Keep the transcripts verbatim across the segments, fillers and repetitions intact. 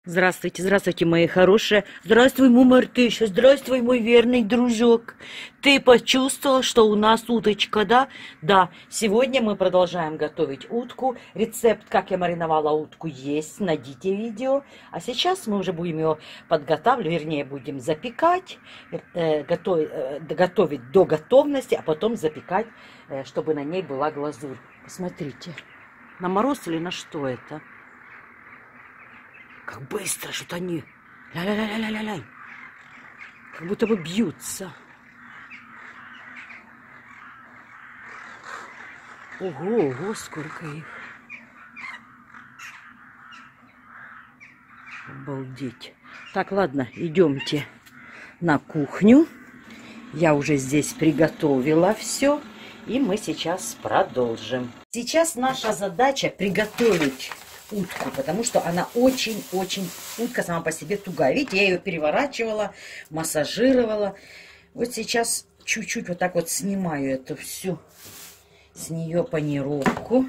Здравствуйте, здравствуйте, мои хорошие. Здравствуй, мой Мартыша, здравствуй, мой верный дружок. Ты почувствовал, что у нас уточка, да? Да, сегодня мы продолжаем готовить утку. Рецепт, как я мариновала утку, есть, найдите видео. А сейчас мы уже будем ее подготавливать, вернее, будем запекать, э, готовить, э, готовить до готовности, а потом запекать, э, чтобы на ней была глазурь. Посмотрите, на мороз или на что это? Как быстро что-то они, ля-ля-ля-ля-ля-ля, как будто бы бьются. Ого, ого, сколько их. Обалдеть. Так, ладно, идемте на кухню. Я уже здесь приготовила все, и мы сейчас продолжим. Сейчас наша задача приготовить утку, потому что она очень-очень, утка сама по себе тугая. Видите, я ее переворачивала, массажировала. Вот сейчас чуть-чуть вот так вот снимаю эту всю с нее панировку.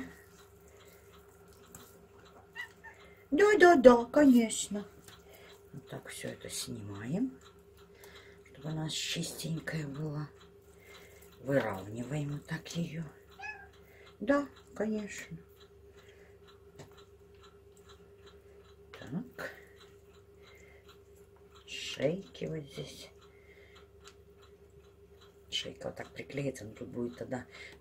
Да-да-да, конечно. Вот так все это снимаем, чтобы она чистенькая была. Выравниваем вот так ее. Да, конечно. Так, шейки вот здесь. Шейка вот так приклеится, но тут будет тогда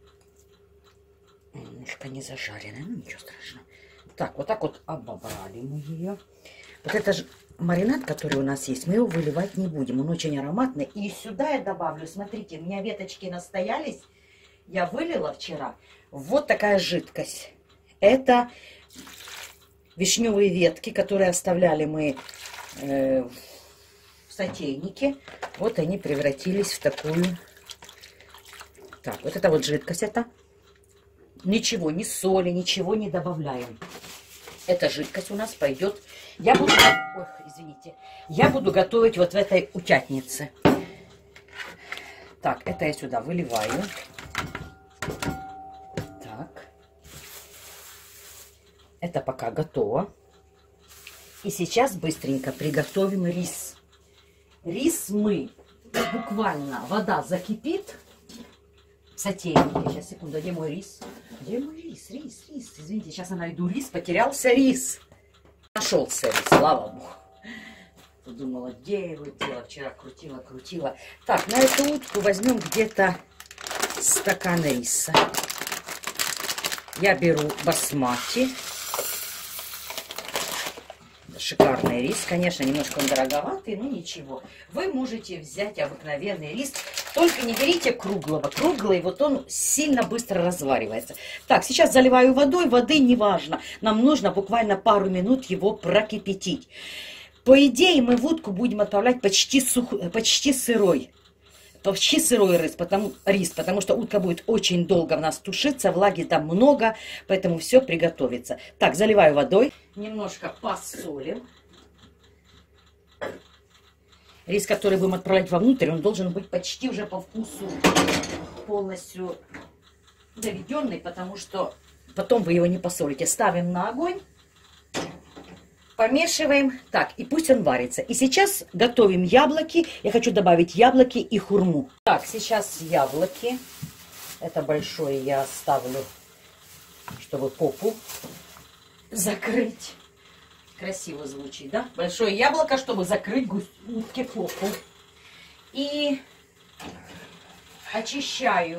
немножко не зажаренная, ну ничего страшного. Так, вот так вот обобрали мы ее. Вот это же маринад, который у нас есть, мы его выливать не будем, он очень ароматный. И сюда я добавлю, смотрите, у меня веточки настоялись, я вылила вчера. Вот такая жидкость. Это вишневые ветки, которые оставляли мы э, в сотейнике. Вот они превратились в такую. Так, вот это вот жидкость. Это ничего, ни соли, ничего не добавляем. Эта жидкость у нас пойдет. Я буду, ох, извините, я буду готовить вот в этой утятнице. Так, это я сюда выливаю. Это пока готово. И сейчас быстренько приготовим рис. Рис мы буквально, вода закипит в сотейнике. Сейчас, секунду, где мой рис? Где мой рис? Рис, рис. Извините, сейчас я найду рис. Потерялся рис. Нашелся рис, слава богу. Думала, где я его делала? Вчера крутила, крутила. Так, на эту утку возьмем где-то стакан риса. Я беру басмати. Шикарный рис, конечно, немножко он дороговатый, но ничего. Вы можете взять обыкновенный рис, только не берите круглого. Круглый, вот он сильно быстро разваривается. Так, сейчас заливаю водой, воды не важно. Нам нужно буквально пару минут его прокипятить. По идее, мы в утку будем отправлять почти, сух... почти сырой. Почти сырой рис потому, рис, потому что утка будет очень долго у нас тушиться, влаги там много, поэтому все приготовится. Так, заливаю водой, немножко посолим. Рис, который будем отправлять вовнутрь, он должен быть почти уже по вкусу полностью доведенный, потому что потом вы его не посолите. Ставим на огонь. Помешиваем. Так, и пусть он варится. И сейчас готовим яблоки. Я хочу добавить яблоки и хурму. Так, сейчас яблоки. Это большое я оставлю, чтобы попу закрыть. Красиво звучит, да? Большое яблоко, чтобы закрыть утке попу. И очищаю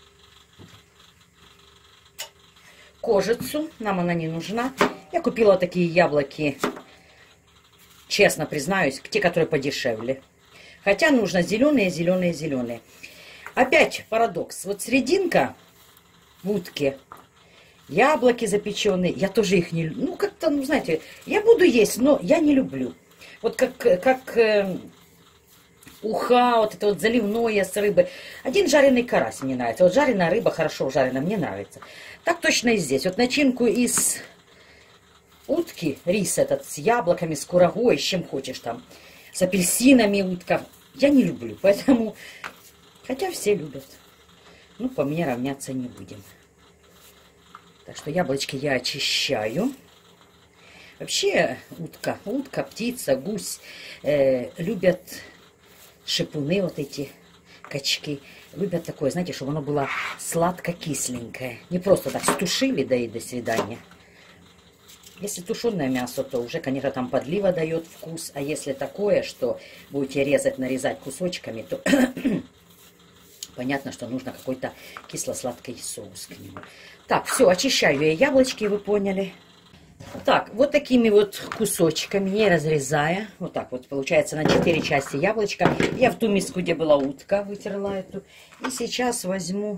кожицу. Нам она не нужна. Я купила такие яблоки, честно признаюсь, те, которые подешевле. Хотя нужно зеленые, зеленые, зеленые. Опять парадокс. Вот серединка в утке, яблоки запеченные, я тоже их не люблю. Ну, как-то, ну, знаете, я буду есть, но я не люблю. Вот как, как э, уха, вот это вот заливное с рыбой. Один жареный карась мне нравится. Вот жареная рыба хорошо жареная, мне нравится. Так точно и здесь. Вот начинку из утки, рис этот с яблоками, с курагой, с чем хочешь там, с апельсинами утка, я не люблю, поэтому, хотя все любят, ну, по мне равняться не будем. Так что яблочки я очищаю. Вообще утка, утка, птица, гусь э, любят шипуны вот эти, качки. Любят такое, знаете, чтобы оно было сладко-кисленькое. Не просто так стушили, да и до свидания. Если тушеное мясо, то уже, конечно, там подлива дает вкус. А если такое, что будете резать, нарезать кусочками, то понятно, что нужно какой-то кисло-сладкий соус к нему. Так, все, очищаю я яблочки, вы поняли. Так, вот такими вот кусочками, не разрезая, вот так вот, получается, на четыре части яблочко. Я в ту миску, где была утка, вытерла эту. И сейчас возьму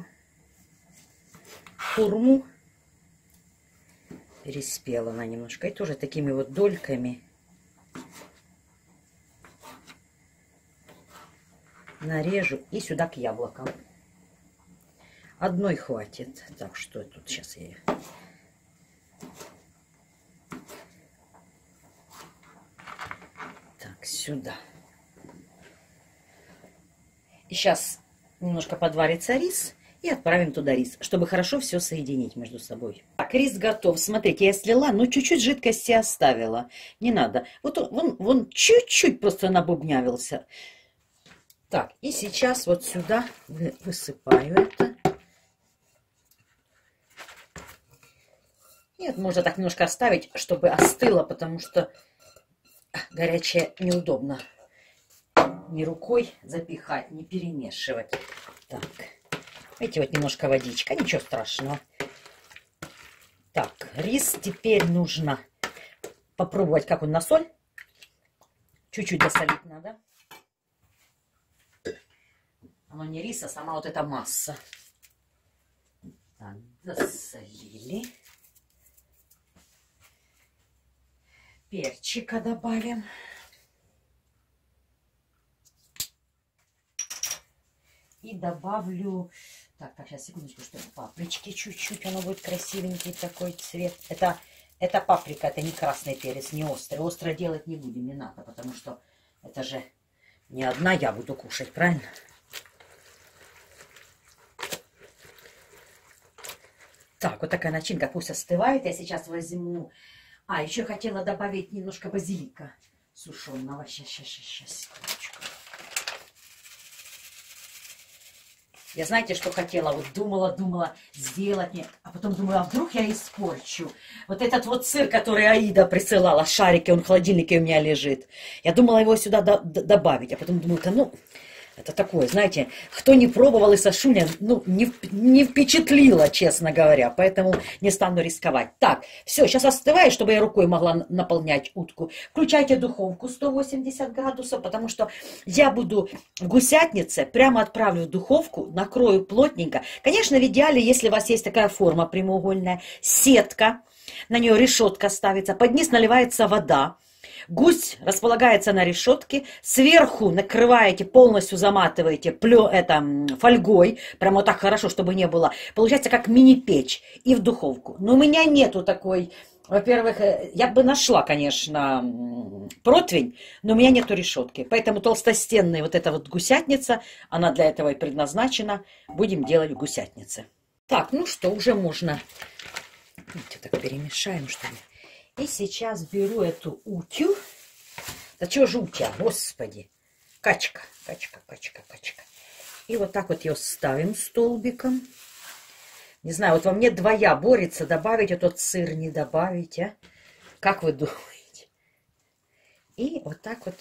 хурму. Переспела она немножко. И тоже такими вот дольками нарежу и сюда к яблокам. Одной хватит. Так, что тут сейчас я... Так, сюда. И сейчас немножко подварится рис. И отправим туда рис, чтобы хорошо все соединить между собой. Так, рис готов. Смотрите, я слила, но чуть-чуть жидкости оставила. Не надо. Вот он, вон чуть-чуть просто набубнявился. Так, и сейчас вот сюда высыпаю это. Нет, можно так немножко оставить, чтобы остыло, потому что горячее неудобно. Ни рукой запихать, не перемешивать. Так. Видите, вот немножко водичка, ничего страшного. Так, рис теперь нужно попробовать, как он на соль. Чуть-чуть досолить надо. Оно не рис, а сама вот эта масса. Так, досолили. Перчика добавим. И добавлю... Так, так, сейчас, секундочку, что папрички чуть-чуть, оно будет красивенький такой цвет. Это, это паприка, это не красный перец, не острый. Острый делать не будем, не надо, потому что это же не одна я буду кушать, правильно? Так, вот такая начинка пусть остывает. Я сейчас возьму... А, еще хотела добавить немножко базилика сушеного. Сейчас, сейчас, сейчас, секундочку. Я знаете, что хотела? Вот думала, думала сделать, не... а потом думаю, а вдруг я испорчу. Вот этот вот сыр, который Аида присылала, шарики, он в холодильнике у меня лежит. Я думала его сюда до добавить, а потом думаю, ну, это такое, знаете, кто не пробовал и Сашуня, ну, не, не впечатлила, честно говоря, поэтому не стану рисковать. Так, все, сейчас остывает, чтобы я рукой могла наполнять утку. Включайте духовку сто восемьдесят градусов, потому что я буду в гусятнице, прямо отправлю в духовку, накрою плотненько. Конечно, в идеале, если у вас есть такая форма прямоугольная, сетка, на нее решетка ставится, под низ наливается вода. Гусь располагается на решетке, сверху накрываете, полностью заматываете плё, это, фольгой, прямо вот так хорошо, чтобы не было. Получается как мини-печь и в духовку. Но у меня нету такой, во-первых, я бы нашла, конечно, противень, но у меня нету решетки. Поэтому толстостенная вот эта вот гусятница, она для этого и предназначена. Будем делать в гусятнице. Так, ну что, уже можно, видите, так перемешаем, что ли. И сейчас беру эту утю. Да чего же утя, господи. Качка, качка, качка, качка. И вот так вот ее ставим столбиком. Не знаю, вот во мне двоя борется. Добавить этот сыр, не добавить, а? Как вы думаете? И вот так вот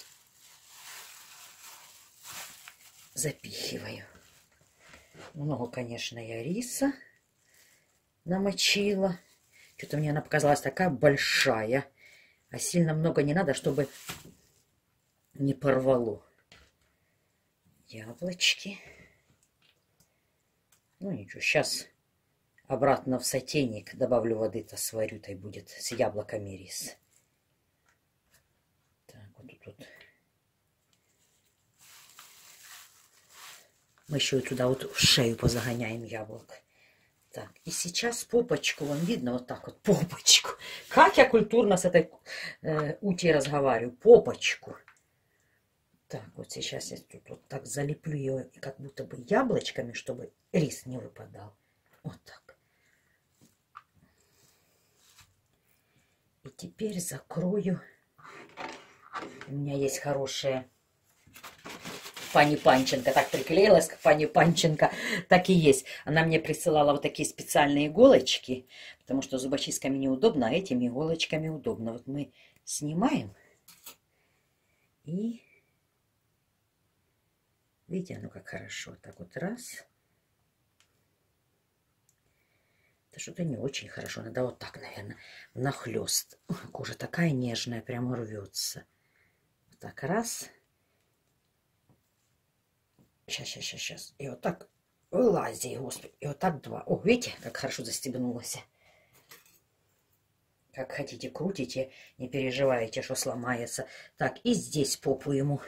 запихиваю. Много, конечно, я риса намочила. Что-то мне она показалась такая большая. А сильно много не надо, чтобы не порвало. Яблочки. Ну ничего, сейчас обратно в сотейник добавлю воды-то, сварю-то и будет с яблоками рис. Так, вот тут вот. Мы еще и туда вот в шею позагоняем яблок. Так, и сейчас попочку, вам видно, вот так вот, попочку. Как я культурно с этой э, утей разговариваю, попочку. Так, вот сейчас я тут вот так залеплю ее, как будто бы яблочками, чтобы рис не выпадал. Вот так. И теперь закрою. У меня есть хорошая Пани Панченко. Так приклеилась к Пани Панченко. Так и есть. Она мне присылала вот такие специальные иголочки, потому что зубочистками неудобно, а этими иголочками удобно. Вот мы снимаем. И видите, ну как хорошо. Так вот раз. Это что-то не очень хорошо. Надо вот так, наверное, нахлест. Кожа такая нежная, прямо рвется. Вот так раз. Сейчас, сейчас, сейчас, сейчас. И вот так вылази, господи. И вот так два. О, видите, как хорошо застебнулось. Как хотите, крутите. Не переживайте, что сломается. Так, и здесь попу ему.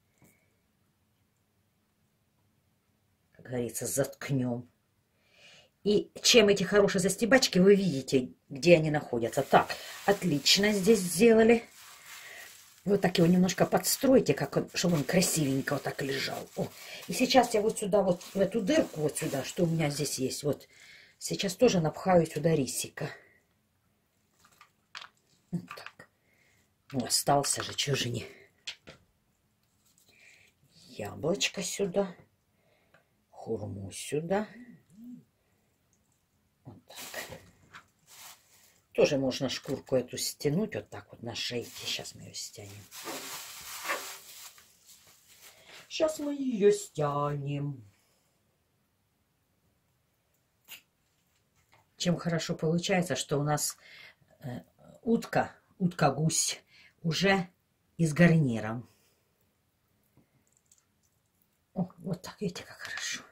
Как говорится, заткнем. И чем эти хорошие застебачки, вы видите, где они находятся. Так, отлично здесь сделали. Вот так его немножко подстройте, как он, чтобы он красивенько вот так лежал. О, и сейчас я вот сюда, вот в эту дырку, вот сюда, что у меня здесь есть, вот, сейчас тоже напхаю сюда рисика. Вот так. Ну, остался же, чего же не. Яблочко сюда. Хурму сюда. Вот так. Тоже можно шкурку эту стянуть вот так вот на шейке. Сейчас мы ее стянем. Сейчас мы ее стянем. Чем хорошо получается, что у нас э, утка, утка-гусь уже и с гарниром. О, вот так, видите, как хорошо.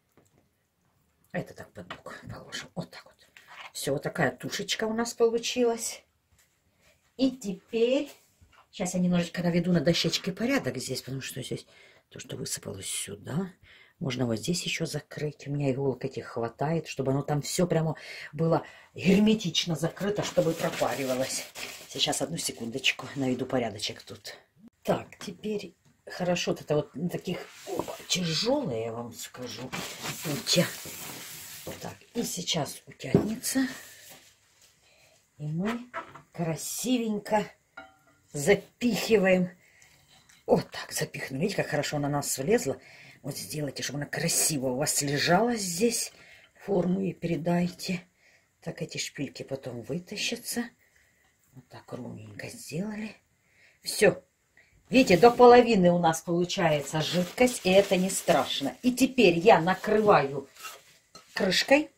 Это так под бок положим. Вот так вот. Все, вот такая тушечка у нас получилась. И теперь, сейчас я немножечко наведу на дощечке порядок здесь, потому что здесь то, что высыпалось сюда. Можно вот здесь еще закрыть. У меня иголок этих хватает, чтобы оно там все прямо было герметично закрыто, чтобы пропаривалось. Сейчас, одну секундочку, наведу порядочек тут. Так, теперь хорошо, вот это вот на таких оба, тяжелые, я вам скажу. Утя. Так, и сейчас утятница. И мы красивенько запихиваем. Вот так запихнули. Видите, как хорошо она на нас влезла. Вот сделайте, чтобы она красиво у вас лежала здесь. Форму и передайте. Так, эти шпильки потом вытащатся. Вот так ровненько сделали. Все. Видите, до половины у нас получается жидкость, и это не страшно. И теперь я накрываю крышкой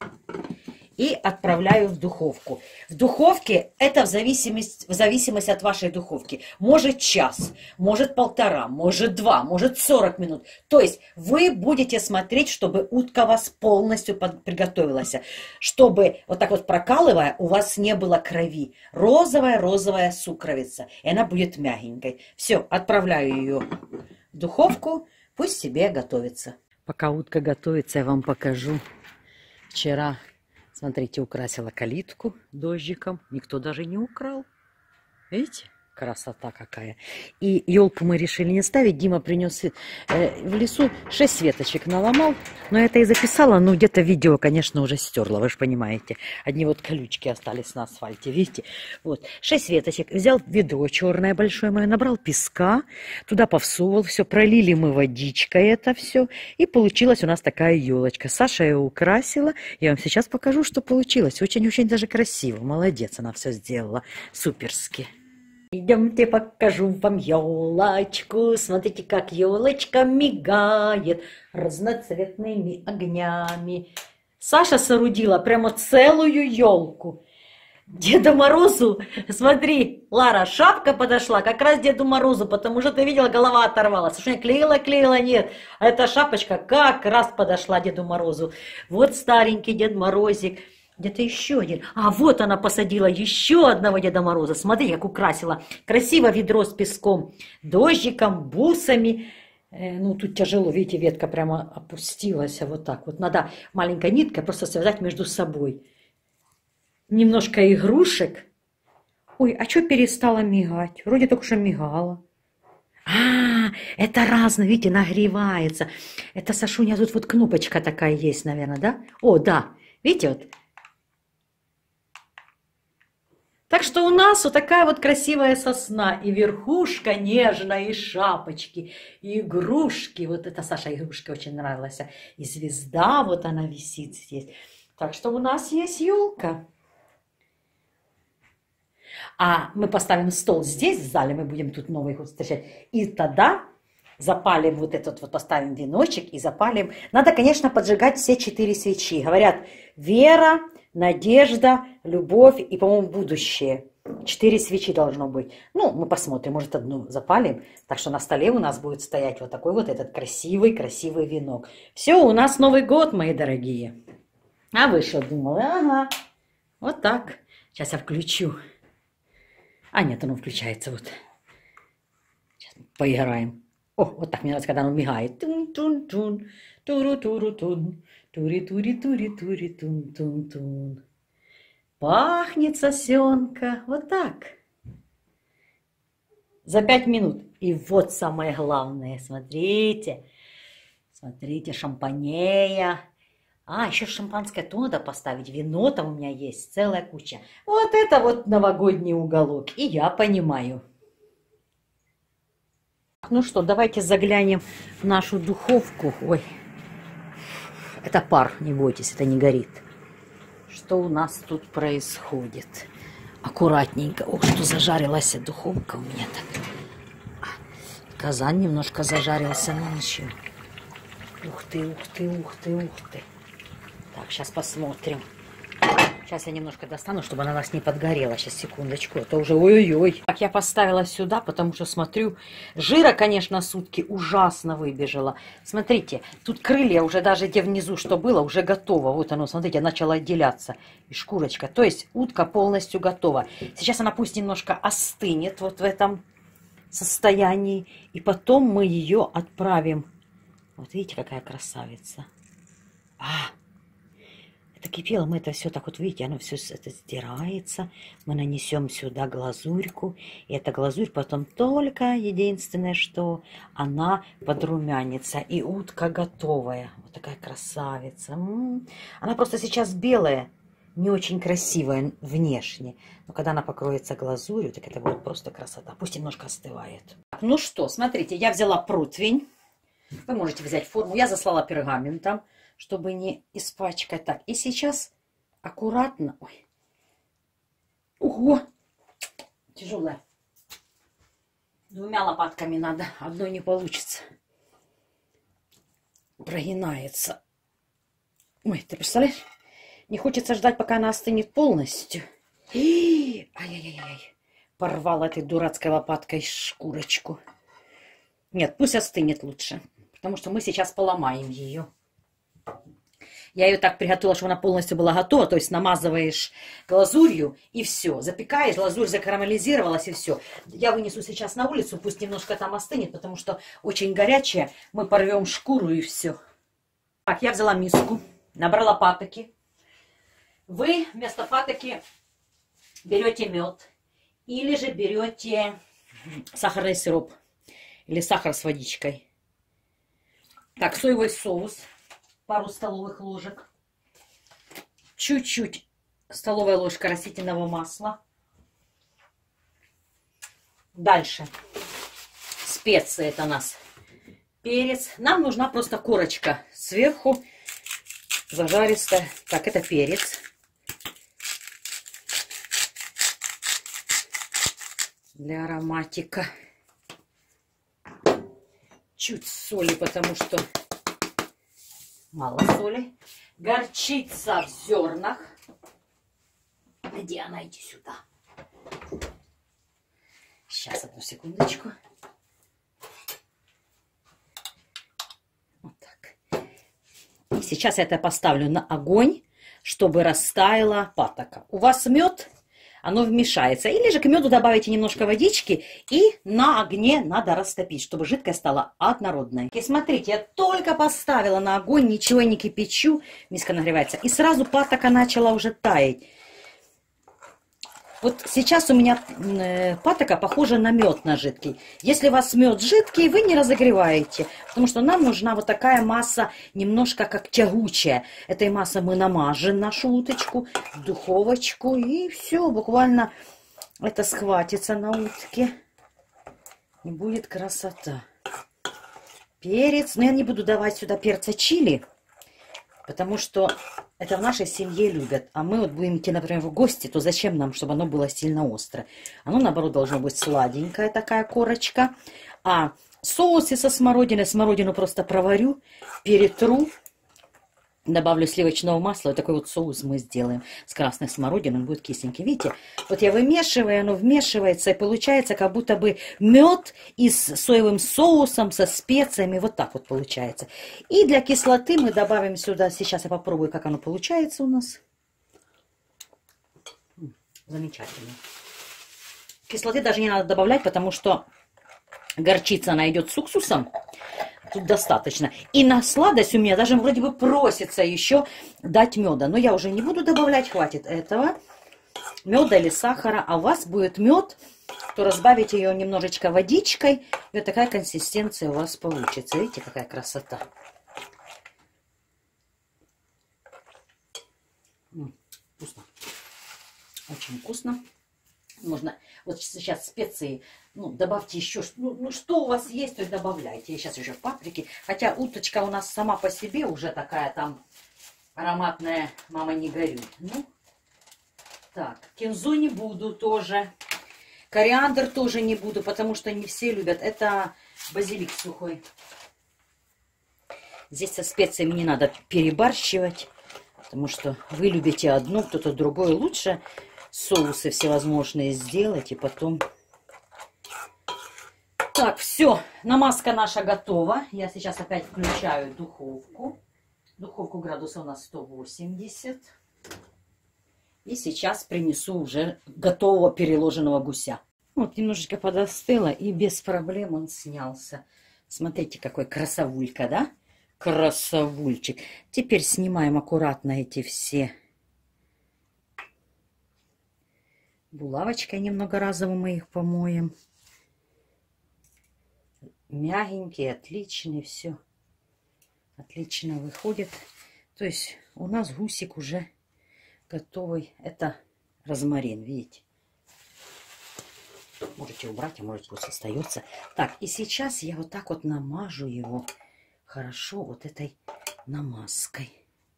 и отправляю в духовку. В духовке это в зависимости, в зависимости от вашей духовки. Может час, может полтора, может два, может сорок минут. То есть вы будете смотреть, чтобы утка у вас полностью приготовилась. Чтобы вот так вот прокалывая, у вас не было крови. Розовая-розовая сукровица. И она будет мягенькой. Все, отправляю ее в духовку. Пусть себе готовится. Пока утка готовится, я вам покажу. Вчера, смотрите, украсила калитку дождиком. Никто даже не украл. Видите? Красота какая. И елку мы решили не ставить. Дима принес э, в лесу шесть веточек наломал. Но это и записала. Но где-то видео, конечно, уже стерла. Вы же понимаете. Одни вот колючки остались на асфальте. Видите? Вот. Шесть веточек. Взял ведро черное большое мое. Набрал песка. Туда повсовывал. Все. Пролили мы водичкой это все. И получилась у нас такая елочка. Саша ее украсила. Я вам сейчас покажу, что получилось. Очень-очень даже красиво. Молодец. Она все сделала. Суперски. Идемте, покажу вам елочку. Смотрите, как елочка мигает разноцветными огнями. Саша соорудила прямо целую елку. Деду Морозу, смотри, Лара, шапка подошла как раз Деду Морозу, потому что ты видела, голова оторвалась. Слушай, клеила, клеила, нет. А эта шапочка как раз подошла Деду Морозу. Вот старенький Дед Морозик. Где-то еще один. А вот она посадила еще одного Деда Мороза. Смотри, как украсила. Красиво ведро с песком, дождиком, бусами. Э, ну, тут тяжело, видите, ветка прямо опустилась. Вот так вот. Надо маленькой ниткой просто связать между собой. Немножко игрушек. Ой, а что перестала мигать? Вроде только что мигала. А, это разное, видите, нагревается. Это, Сашуня, тут вот кнопочка такая есть, наверное, да? О, да. Видите, вот. Так что у нас вот такая вот красивая сосна. И верхушка нежная, и шапочки, и игрушки. Вот это Саша игрушка очень нравилась. И звезда вот она висит здесь. Так что у нас есть елка. А мы поставим стол здесь, в зале, мы будем тут Новый год встречать. И тогда запалим вот этот вот, поставим веночек и запалим. Надо, конечно, поджигать все четыре свечи. Говорят, вера, надежда, любовь и, по-моему, будущее. Четыре свечи должно быть. Ну, мы посмотрим, может, одну запалим. Так что на столе у нас будет стоять вот такой вот этот красивый-красивый венок. Все, у нас Новый год, мои дорогие. А вы что думали? Ага, вот так. Сейчас я включу. А, нет, оно включается вот. Сейчас поиграем. О, вот так мне нравится, когда оно мигает. Тун-тун-тун, туру-туру-тун, тури-тури-тури-тури-тун-тун-тун. Пахнет сосенка. Вот так. За пять минут. И вот самое главное. Смотрите. Смотрите, шампанея. А, еще шампанское то надо поставить. Вино там у меня есть. Целая куча. Вот это вот новогодний уголок. И я понимаю. Ну что, давайте заглянем в нашу духовку. Ой. Это пар, не бойтесь, это не горит. Что у нас тут происходит? Аккуратненько. Ох, что зажарилась духовка у меня так. Казан немножко зажарился ночью. Ух ты, ух ты, ух ты, ух ты. Так, сейчас посмотрим. Сейчас я немножко достану, чтобы она у нас не подгорела. Сейчас, секундочку. Это уже ой-ой-ой. Так, я поставила сюда, потому что смотрю, жира, конечно, сутки ужасно выбежала. Смотрите, тут крылья уже даже где внизу, что было, уже готово. Вот оно, смотрите, начало отделяться. И шкурочка. То есть утка полностью готова. Сейчас она пусть немножко остынет вот в этом состоянии. И потом мы ее отправим. Вот видите, какая красавица. А! Это кипело, мы это все так вот, видите, оно все это стирается. Мы нанесем сюда глазурьку. И эта глазурь потом только единственное, что она подрумянится. И утка готовая. Вот такая красавица. М-м-м. Она просто сейчас белая, не очень красивая внешне. Но когда она покроется глазурью, так это будет просто красота. Пусть немножко остывает. Ну что, смотрите, я взяла противень. Вы можете взять форму. Я заслала пергаментом, чтобы не испачкать. Так, и сейчас аккуратно. Ой. Ого! Тяжелая. Двумя лопатками надо. Одной не получится. Прогинается. Ой, ты представляешь? Не хочется ждать, пока она остынет полностью. Ай-яй-яй-яй. Порвала этой дурацкой лопаткой шкурочку. Нет, пусть остынет лучше. Потому что мы сейчас поломаем ее. Я ее так приготовила, чтобы она полностью была готова. То есть намазываешь глазурью и все. Запекаешь, глазурь закарамелизировалась и все. Я вынесу сейчас на улицу, пусть немножко там остынет, потому что очень горячая. Мы порвем шкуру и все. Так, я взяла миску, набрала патоки. Вы вместо патоки берете мед. Или же берете сахарный сироп. Или сахар с водичкой. Так, соевый соус. Пару столовых ложек. Чуть-чуть столовая ложка растительного масла. Дальше. Специи это у нас. Перец. Нам нужна просто корочка сверху. Зажаристая. Так, это перец. Для ароматика. Чуть соли, потому что мало соли. Горчица в зернах. Где она? Иди сюда. Сейчас, одну секундочку. Вот так. И сейчас я это поставлю на огонь, чтобы растаяла патока. У вас мед, оно вмешается. Или же к меду добавите немножко водички и на огне надо растопить, чтобы жидкость стала однородной. И смотрите, я только поставила на огонь, ничего не кипячу, миска нагревается. И сразу патока начала уже таять. Вот сейчас у меня э, патока похожа на мед на жидкий. Если у вас мед жидкий, вы не разогреваете, потому что нам нужна вот такая масса, немножко как тягучая. Этой массой мы намажем нашу уточку в духовочку, и все, буквально это схватится на утке. И будет красота. Перец. Но я не буду давать сюда перца чили, потому что это в нашей семье любят. А мы вот будем идти, например, в гости, то зачем нам, чтобы оно было сильно острое? Оно, наоборот, должно быть сладенькая такая корочка. А соусы со смородиной, смородину просто проварю, перетру. Добавлю сливочного масла, вот такой вот соус мы сделаем с красной смородиной, он будет кисленький. Видите, вот я вымешиваю, оно вмешивается, и получается как будто бы мед и с соевым соусом, со специями, вот так вот получается. И для кислоты мы добавим сюда, сейчас я попробую, как оно получается у нас. Замечательно. Кислоты даже не надо добавлять, потому что горчица, она идет с уксусом. Тут достаточно. И на сладость у меня даже вроде бы просится еще дать меда. Но я уже не буду добавлять, хватит этого меда или сахара. А у вас будет мед, то разбавите ее немножечко водичкой. И вот такая консистенция у вас получится. Видите, какая красота. М-м, вкусно. Очень вкусно. Можно вот сейчас специи, ну, добавьте еще, ну, ну, что у вас есть, то и добавляйте. Я сейчас еще паприки. Хотя уточка у нас сама по себе уже такая там ароматная, мама, не горюй. Ну, так, кинзу не буду тоже. Кориандр тоже не буду, потому что не все любят. Это базилик сухой. Здесь со специями не надо перебарщивать, потому что вы любите одну, кто-то другой. Лучше соусы всевозможные сделать и потом... Так, все, намазка наша готова. Я сейчас опять включаю духовку. Духовку градусов у нас сто восемьдесят. И сейчас принесу уже готового переложенного гуся. Вот немножечко подостыло, и без проблем он снялся. Смотрите, какой красавулька, да? Красавульчик. Теперь снимаем аккуратно эти все... Булавочкой немного разово мы их помоем. Мягенькие, отличные, все. Отлично выходит. То есть у нас гусик уже готовый. Это розмарин, видите. Можете убрать, а может пусть остается. Так, и сейчас я вот так вот намажу его хорошо вот этой намазкой.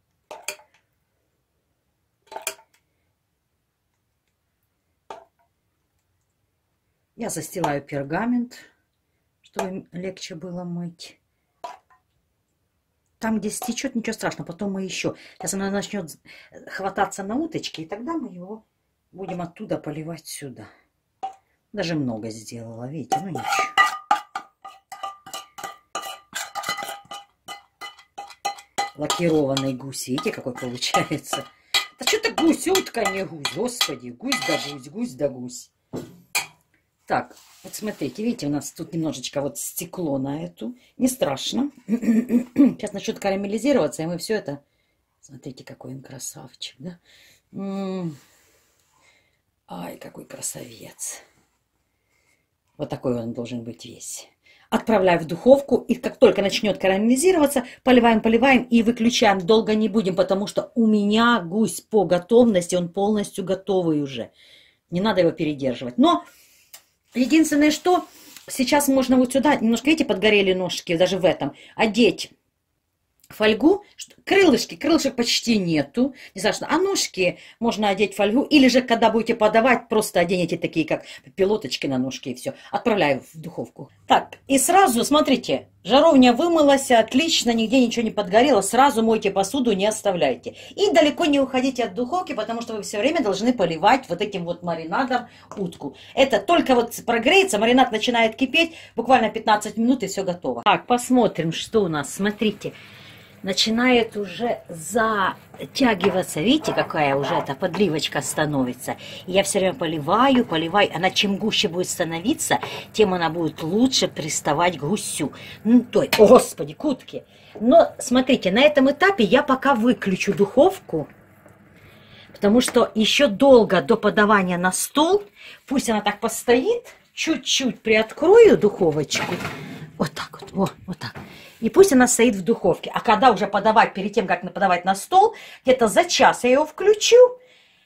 Я застилаю пергамент, чтобы легче было мыть. Там, где стечет, ничего страшного, потом мы еще. Сейчас она начнет хвататься на уточки, и тогда мы его будем оттуда поливать сюда. Даже много сделала, видите, ну ничего. Лакированный гусь, видите, какой получается. Да что-то гусь, утка, не гусь, господи, гусь да гусь, гусь да гусь. Так, вот смотрите, видите, у нас тут немножечко вот стекло на эту. Не страшно. Сейчас начнет карамелизироваться, и мы все это... Смотрите, какой он красавчик, да? М-м-м. Ай, какой красавец. Вот такой он должен быть весь. Отправляю в духовку, и как только начнет карамелизироваться, поливаем, поливаем и выключаем. Долго не будем, потому что у меня гусь по готовности, он полностью готовый уже. Не надо его передерживать. Но... Единственное, что сейчас можно вот сюда, немножко, видите, подгорели ножки, даже в этом, одеть фольгу, крылышки, крылышек почти нету, не страшно, а ножки можно одеть фольгу, или же, когда будете подавать, просто оденете такие, как пилоточки на ножки, и все, отправляю в духовку. Так, и сразу, смотрите, жаровня вымылась, отлично, нигде ничего не подгорело, сразу мойте посуду, не оставляйте. И далеко не уходите от духовки, потому что вы все время должны поливать вот этим вот маринадом утку. Это только вот прогреется, маринад начинает кипеть, буквально пятнадцать минут, и все готово. Так, посмотрим, что у нас, смотрите. Начинает уже затягиваться. Видите, какая уже эта подливочка становится. И я все время поливаю, поливаю. Она чем гуще будет становиться, тем она будет лучше приставать к гусю. Ну, то есть, о, господи, к утке. Но, смотрите, на этом этапе я пока выключу духовку. Потому что еще долго до подавания на стол. Пусть она так постоит. Чуть-чуть приоткрою духовочку. Вот так вот, вот, вот так. И пусть она стоит в духовке. А когда уже подавать, перед тем, как подавать на стол, где-то за час я его включу.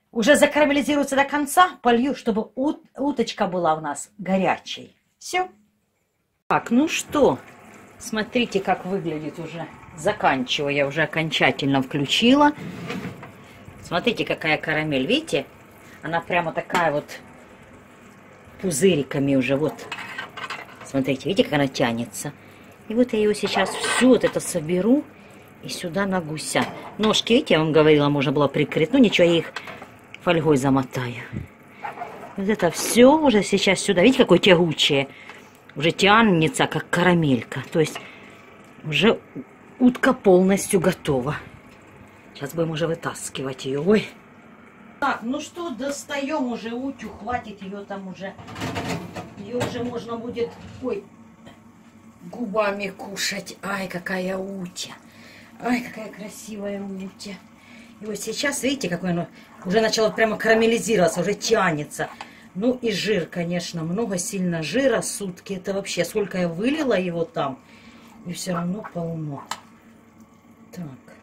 уже закарамелизируется до конца, полью, чтобы ут уточка была у нас горячей. Все. Так, ну что, смотрите, как выглядит уже. Заканчиваю, я уже окончательно включила. Смотрите, какая карамель, видите? Она прямо такая вот пузыриками уже, вот. Смотрите, видите, как она тянется. И вот я ее сейчас все вот это соберу и сюда на гуся. Ножки, видите, я вам говорила, можно было прикрыть. Ну ничего, я их фольгой замотаю. Вот это все уже сейчас сюда. Видите, какое тягучее? Уже тянется, как карамелька. То есть уже утка полностью готова. Сейчас будем уже вытаскивать ее. Ой. Так, ну что, достаем уже утю. Хватит ее там уже. Ее уже можно будет, ой, губами кушать. Ай, какая утя. Ай, какая красивая утя. И вот сейчас, видите, какое оно уже начало прямо карамелизироваться, уже тянется. Ну и жир, конечно, много сильно жира, сутки. Это вообще, сколько я вылила его там, и все равно полно. Так.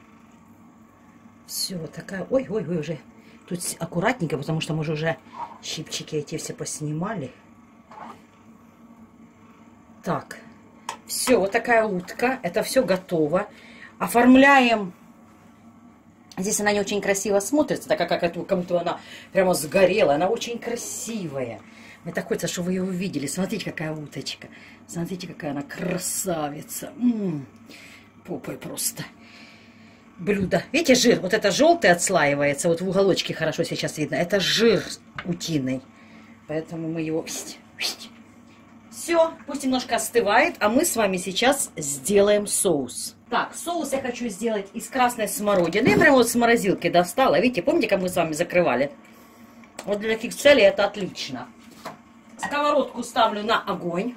Все, такая, ой, ой, ой, уже тут аккуратненько, потому что мы же уже щипчики эти все поснимали. Так, все, вот такая утка, это все готово. Оформляем. Здесь она не очень красиво смотрится, так как кому-то она прямо сгорела. Она очень красивая. Мне так хочется, чтобы вы ее увидели. Смотрите, какая уточка. Смотрите, какая она красавица. М-м-м. Попой просто. Блюдо. Видите, жир? Вот это желтый отслаивается. Вот в уголочке хорошо сейчас видно. Это жир утиный. Поэтому мы его... Все, пусть немножко остывает, а мы с вами сейчас сделаем соус. Так, соус я хочу сделать из красной смородины. Я прямо вот с морозилки достала. Видите, помните, как мы с вами закрывали? Вот для таких целей это отлично. Сковородку ставлю на огонь.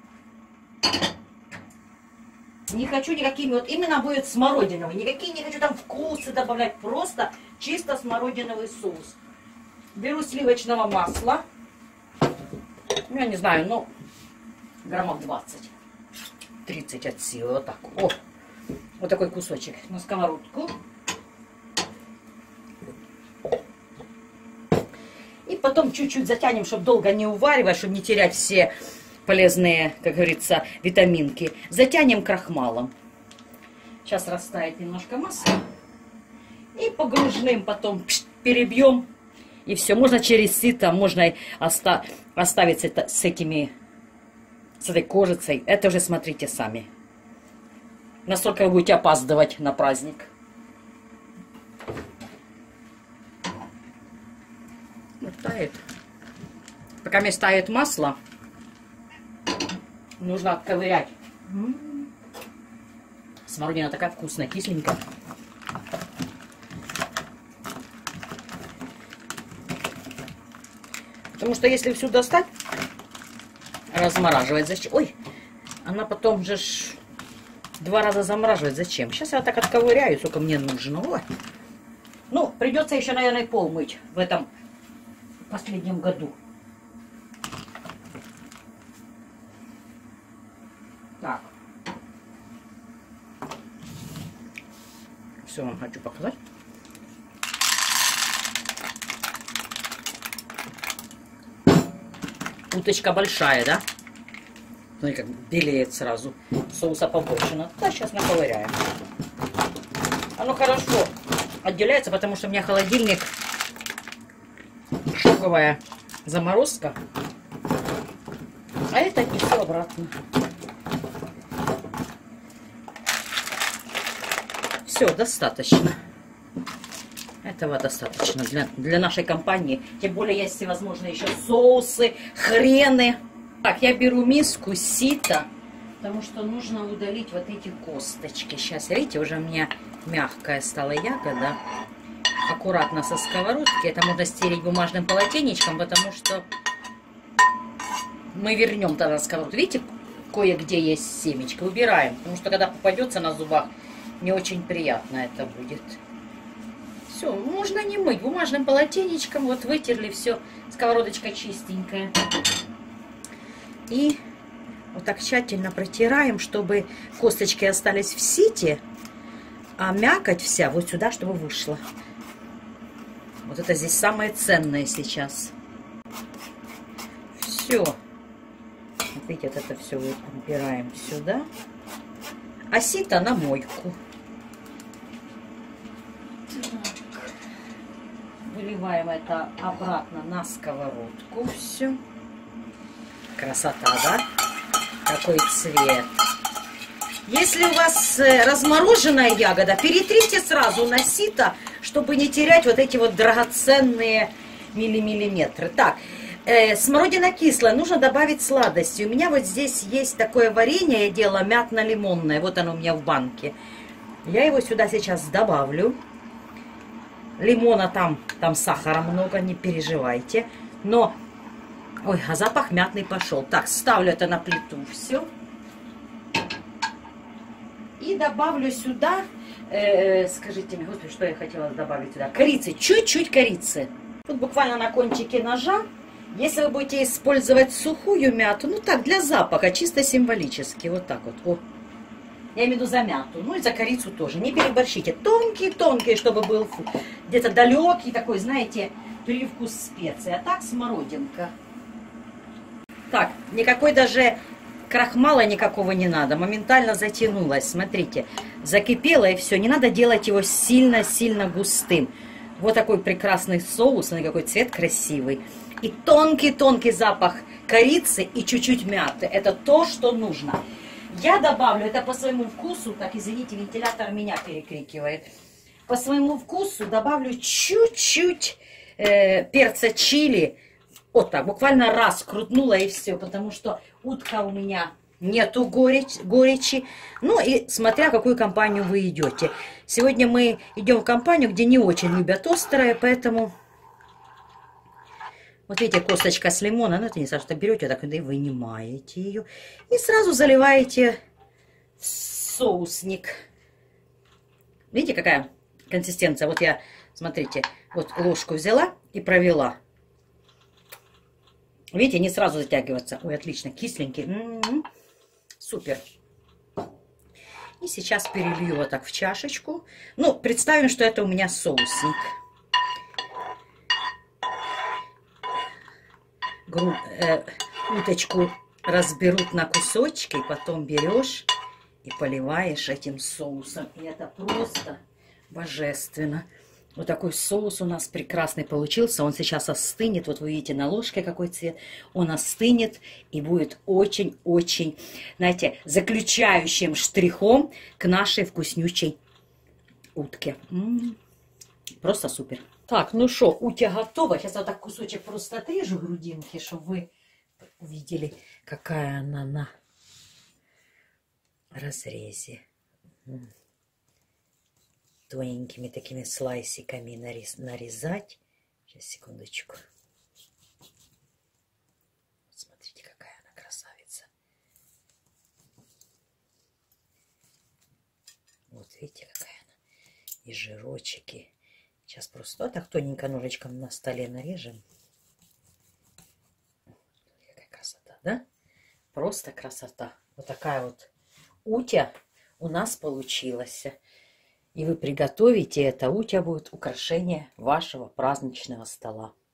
Не хочу никакими, вот именно будет смородиновый. Никакие не хочу там вкусы добавлять. Просто чисто смородиновый соус. Беру сливочного масла. Ну, я не знаю, ну... граммов двадцать, тридцать от силы, вот так. О, вот такой кусочек на сковородку. И потом чуть-чуть затянем, чтобы долго не уваривать, чтобы не терять все полезные, как говорится, витаминки. Затянем крахмалом. Сейчас растает немножко масла. И погружным потом перебьем. И все, можно через сито, можно оста оставить это, с этими... с этой кожицей. Это уже смотрите сами. Насколько вы будете опаздывать на праздник. Вот тает. Пока мне тает масло, нужно отковырять. М-м-м. Смородина такая вкусная, кисленькая. Потому что если всю достать, размораживать зачем? Ой, она потом же ж два раза замораживать зачем? Сейчас я так отковыряю, сколько мне нужно. Ой. Ну, придется еще, наверное, пол мыть в этом последнем году. Так. Все вам хочу показать. Уточка большая, да? Смотри, как белеет сразу. Соуса побольше. Ну, да, сейчас наковыряем. Оно хорошо отделяется, потому что у меня холодильник шоковая заморозка. А это отнесу обратно. Все, достаточно. Этого достаточно для, для нашей компании. Тем более, есть всевозможные еще соусы, хрены. Так, я беру миску сито, потому что нужно удалить вот эти косточки. Сейчас, видите, уже у меня мягкая стала ягода. Аккуратно со сковородки. Это можно стереть бумажным полотенечком, потому что мы вернем тогда сковородку. Видите, кое-где есть семечко. Убираем, потому что когда попадется на зубах, не очень приятно это будет. Все, можно не мыть. Бумажным полотенечком вот вытерли, все. Сковородочка чистенькая. И вот так тщательно протираем, чтобы косточки остались в сите, а мякоть вся вот сюда, чтобы вышла. Вот Вот это здесь самое ценное сейчас. Все. Вот видите, вот это все убираем сюда. А сито на мойку. Так. Выливаем это обратно на сковородку. Все. Красота, да? Какой цвет. Если у вас размороженная ягода, перетрите сразу на сито, чтобы не терять вот эти вот драгоценные миллиметры. Так, э, смородина кислая, нужно добавить сладости. У меня вот здесь есть такое варенье, я делала мятно-лимонное, вот оно у меня в банке. Я его сюда сейчас добавлю. Лимона там, там сахара много, не переживайте. Но, ой, а запах мятный пошел. Так, ставлю это на плиту, все. И добавлю сюда... Э, скажите мне, господи, что я хотела добавить сюда? Корицы, чуть-чуть корицы. Тут буквально на кончике ножа. Если вы будете использовать сухую мяту, ну так, для запаха, чисто символически, вот так вот. О. Я имею в виду за мяту, ну и за корицу тоже. Не переборщите. Тонкие-тонкие, чтобы был где-то далекий такой, знаете, привкус специй. А так смородинка. Так, никакой даже... крахмала никакого не надо, моментально затянулось. Смотрите, закипело и все. Не надо делать его сильно-сильно густым. Вот такой прекрасный соус, смотри, какой цвет красивый. И тонкий-тонкий запах корицы и чуть-чуть мяты. Это то, что нужно. Я добавлю это по своему вкусу. Так, извините, вентилятор меня перекрикивает. По своему вкусу добавлю чуть-чуть э, перца чили. Вот так, буквально раз крутнула и все, потому что утка у меня нету горечь, горечи. Ну и смотря какую компанию вы идете. Сегодня мы идем в компанию, где не очень любят острое, поэтому... Вот видите, косточка с лимона, ну это не сразу, что берете, так и вынимаете ее. И сразу заливаете в соусник. Видите, какая консистенция? Вот я, смотрите, вот ложку взяла и провела. Видите, не сразу затягиваться. Ой, отлично, кисленький. М-м-м. Супер. И сейчас перелью вот так в чашечку. Ну, представим, что это у меня соусник. Гру... Э, уточку разберут на кусочки, потом берешь и поливаешь этим соусом. И это просто божественно. Вот такой соус у нас прекрасный получился. Он сейчас остынет. Вот вы видите на ложке какой цвет. Он остынет и будет очень-очень, знаете, заключающим штрихом к нашей вкуснючей утке. М-м-м. Просто супер. Так, ну что, утя готова. Сейчас я вот так кусочек просто отрежу грудинки, чтобы вы увидели, какая она на разрезе. Тоненькими такими слайсиками нарез, нарезать. Сейчас, секундочку. Смотрите, какая она красавица. Вот видите, какая она. И жирочки. Сейчас просто вот так тоненько ножичком на столе нарежем. Какая красота, да? Просто красота. Вот такая вот утя у нас получилась. И вы приготовите это, утя будет украшение вашего праздничного стола.